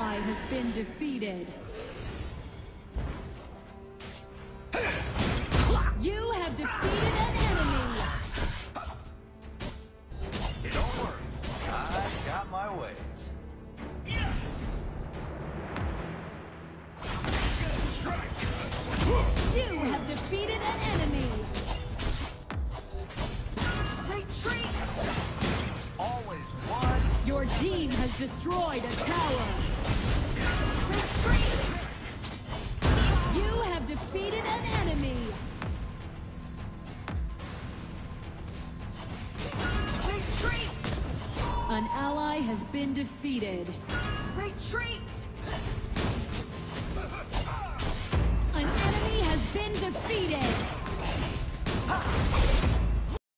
ally has been defeated. You have defeated an enemy! Don't worry, I got my ways. You have defeated an enemy! Retreat! Always one. Your team has destroyed a tower! Retreat! You have defeated an enemy! Retreat! An ally has been defeated. Retreat! An enemy has been defeated!